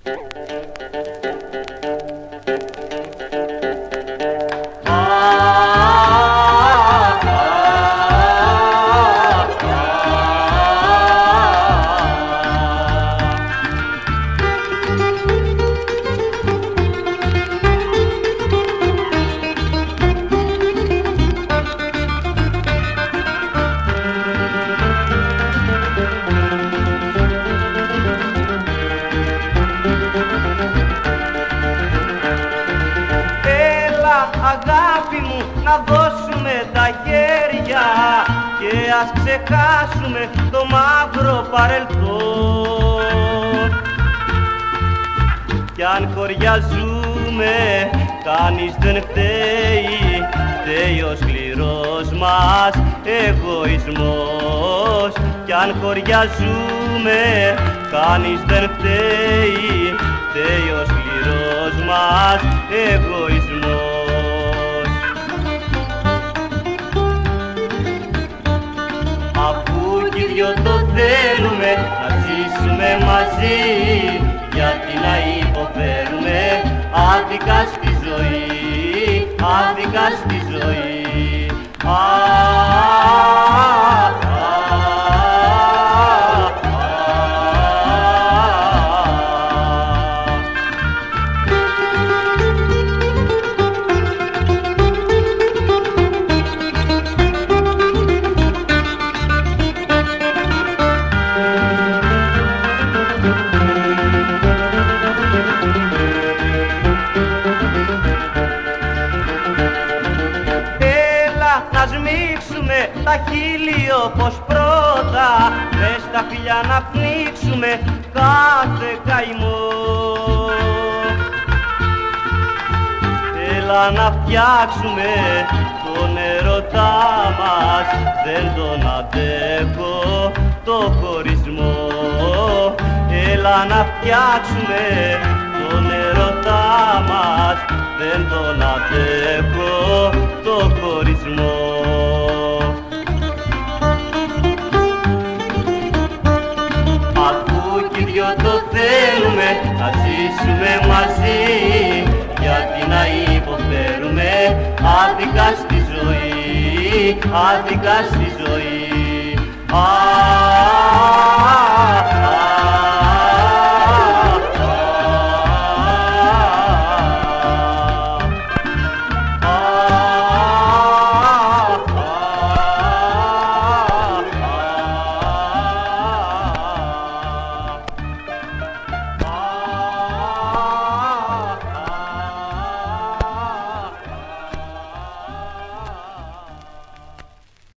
Αγάπη μου, να δώσουμε τα χέρια και ας ξεχάσουμε το μαύρο παρελθόν. Κι αν χωριαζούμε κανείς δεν φταίει, φταίει ο σκληρός μας εγωισμός. Κι αν χωριαζούμε κανείς δεν φταίει, φταίει ο σκληρός μας εγωισμός. Αφού κι οι δυο το θέλουμε να ζήσουμε μαζί, γιατί να υποφέρουμε άδικα στη ζωή, άδικα στη ζωή. Να σμίξουμε τα χείλη όπως πρώτα, μες στα φιλιά να πνίξουμε κάθε καημό. Έλα να φτιάξουμε τον ερωτά μας, δεν τον αντέχω το χωρισμό. Έλα να φτιάξουμε τον ερωτά μας, δεν τον αντέχω το χωρισμό. Αφού κι οι δυο το θέλουμε να ζήσουμε μαζί, γιατί να υποφέρουμε άδικα στη ζωή, άδικα στη ζωή.